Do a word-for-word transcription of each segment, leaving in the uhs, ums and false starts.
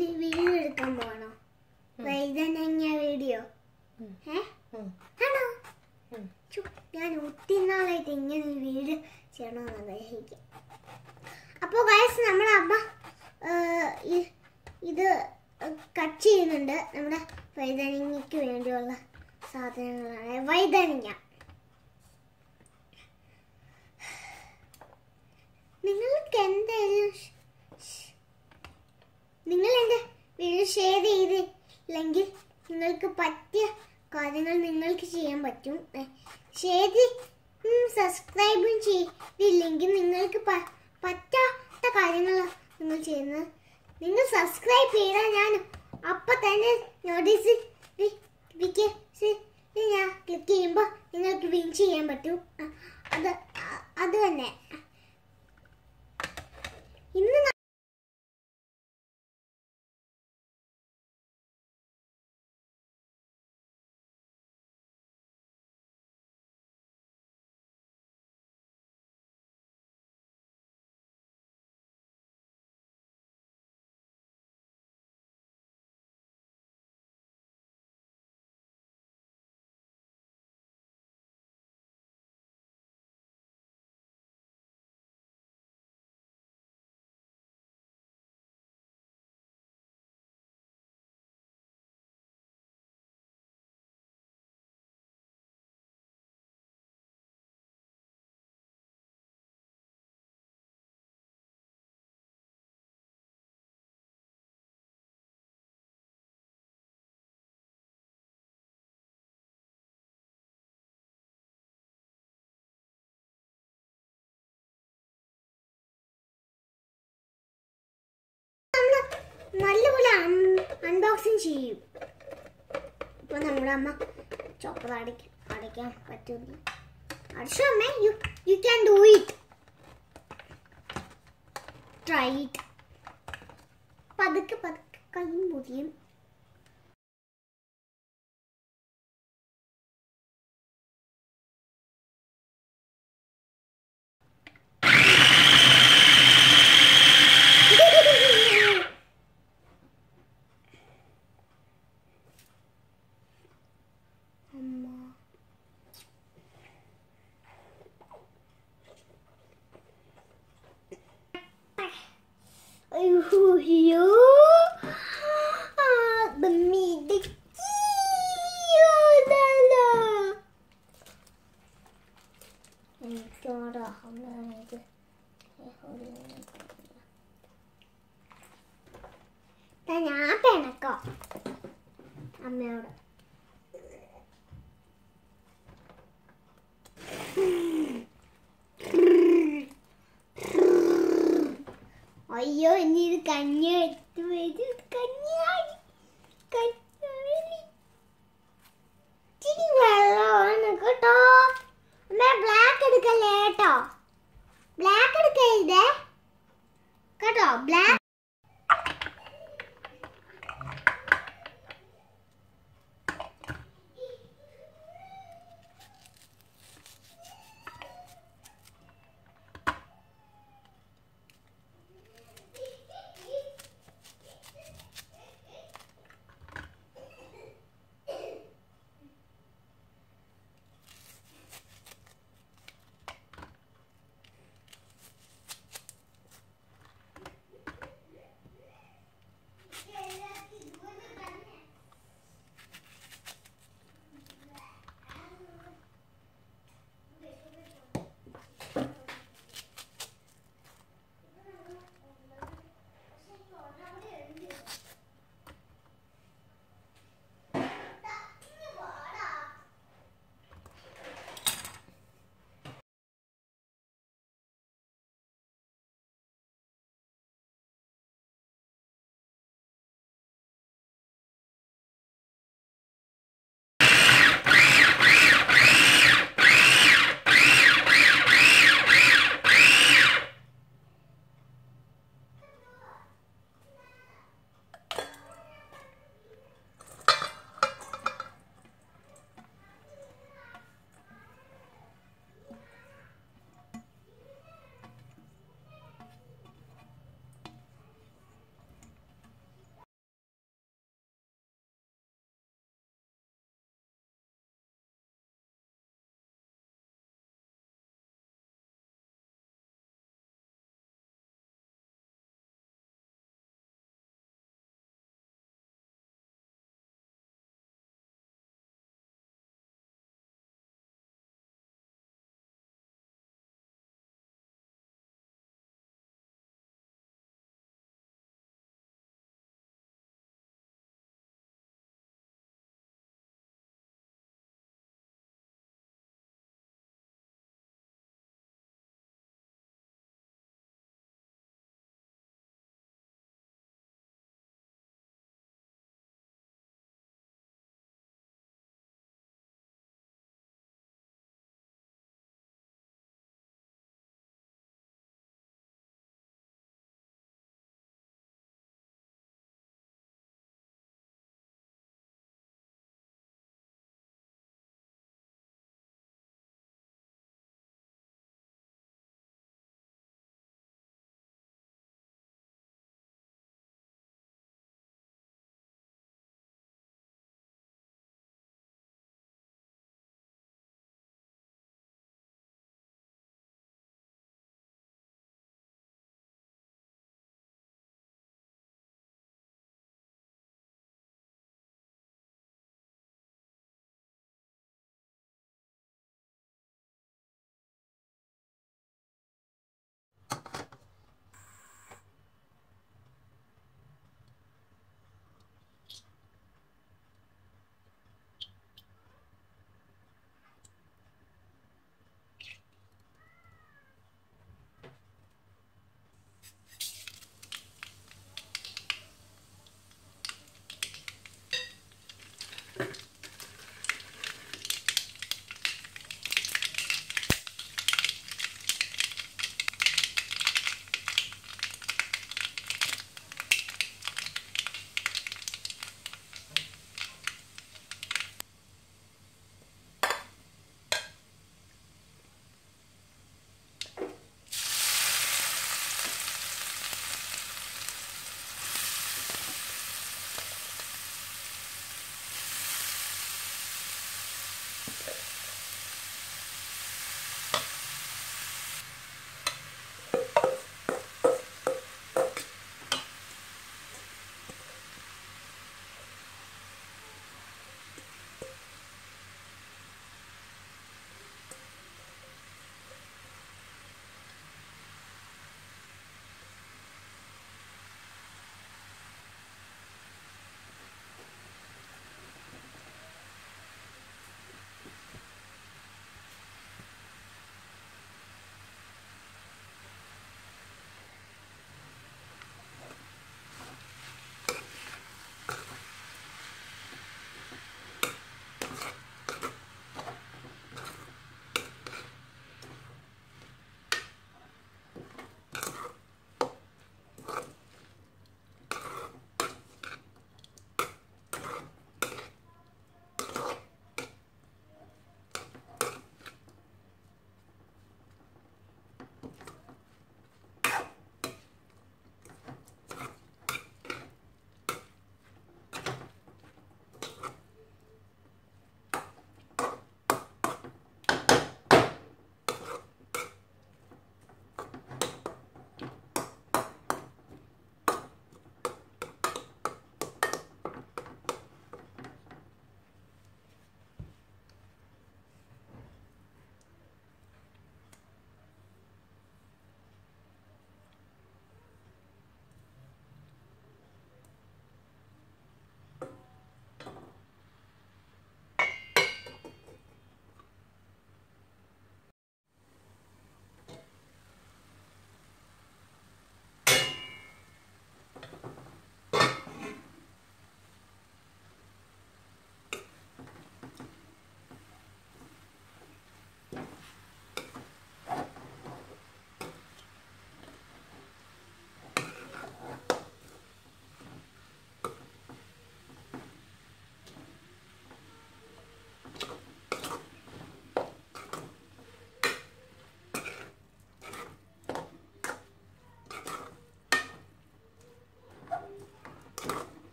എന്ത് വീഡിയോ എടുക്കാൻ പോകണോ? വൈദ്യനങ്ങ വീഡിയോ ആണോ? ഞാൻ ഒത്തിരി നാളായിട്ട് ഇങ്ങനെ ഒരു വീഡിയോ ചെയ്യണമെന്ന് ആഗ്രഹിക്കാം. അപ്പോൾ ഗൈസ്, നമ്മുടെ അമ്മ ഇത് കട്ട് ചെയ്യുന്നുണ്ട്. നമ്മുടെ വൈദ്യനങ്ങയ്ക്ക് വേണ്ടിയുള്ള സാധനങ്ങളാണ്. വൈദ്യനങ്ങ നിങ്ങൾക്ക് എന്തായാലും നിങ്ങൾ എൻ്റെ വീഡിയോ ഷെയർ ചെയ്തില്ലെങ്കിൽ നിങ്ങൾക്ക് പറ്റിയ കാര്യങ്ങൾ നിങ്ങൾക്ക് ചെയ്യാൻ പറ്റും. ഷെയർ സബ്സ്ക്രൈബും ചെയ്തില്ലെങ്കിൽ നിങ്ങൾക്ക് പറ്റാത്ത കാര്യങ്ങൾ നിങ്ങൾ ചെയ്യുന്നത്. നിങ്ങൾ സബ്സ്ക്രൈബ് ചെയ്താൽ ഞാൻ അപ്പം തന്നെ നോട്ടിഫിക്കേഷൻ ഞാൻ ക്ലിക്ക് ചെയ്യുമ്പോൾ നിങ്ങൾക്ക് വിൻ ചെയ്യാൻ പറ്റും. അത് അത് തന്നെ. ഇന്ന് നല്ലപോലെ അൺബോക്സിങ് ചെയ്യും. ഇപ്പൊ നമ്മുടെ അമ്മ ചോപ്പർ അടയ്ക്കാൻ അടയ്ക്കാൻ പറ്റുന്നു. അർഷു അമ്മ, you you can do it. Try it. പതുക്കെ പതുക്കെ കൈ മുറിയും. Yo, ah, bemidiki, udahlah. Ini ada hamil itu. Tanya apa nak kau? Hamil. അയ്യോ, ഇനി ഇത് കഞ്ഞി എടുത്ത് വെച്ച് കഞ്ഞാടി കഞ്ഞാടി ഇച്ചിരി വെള്ളമാണ് കേട്ടോ. അമ്മ ബ്ലാക്ക് എടുക്കല്ലേ കേട്ടോ. ബ്ലാക്ക് എടുക്കരുതേ കേട്ടോ. ബ്ലാക്ക്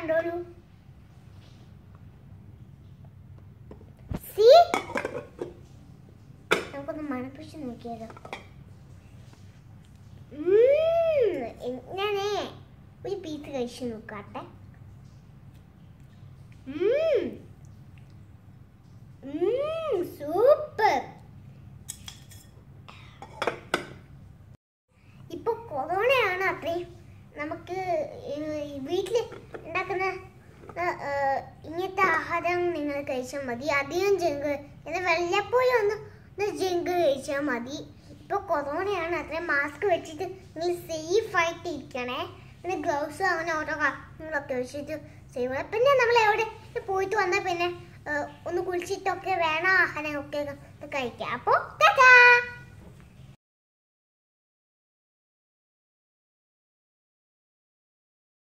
കണ്ടോളൂ. സീ നമുക്കൊന്ന് മണപ്പിച്ച് നോക്കിയാലോ. ഞാനേ ഒരു പീസ് കഴിച്ചു നോക്കാട്ടെ. സൂപ്പർ. ഇപ്പൊ കൊറോണയാണ് അത്രയും നമുക്ക് വീട്ടിൽ ഉണ്ടാക്കുന്ന ഇങ്ങനത്തെ ആഹാരം നിങ്ങൾ കഴിച്ചാൽ മതി. അധികം ജങ്ക് എന്നാൽ വല്ലപ്പോഴും ഒന്ന് ഒന്ന് ജങ്ക് കഴിച്ചാൽ മതി. ഇപ്പോൾ കൊറോണയാണ് അത്രയും മാസ്ക് വെച്ചിട്ട് നിങ്ങൾ സേഫ് ആയിട്ട് ഇരിക്കണേ. പിന്നെ ഗ്ലൗസ് അങ്ങനെ ഓരോ കാര്യങ്ങളൊക്കെ വെച്ചിട്ട് സേഫ്. പിന്നെ നമ്മൾ എവിടെ പോയിട്ട് വന്നാൽ പിന്നെ ഒന്ന് കുളിച്ചിട്ടൊക്കെ വേണം ആഹാരമൊക്കെ കഴിക്കാം. അപ്പോൾ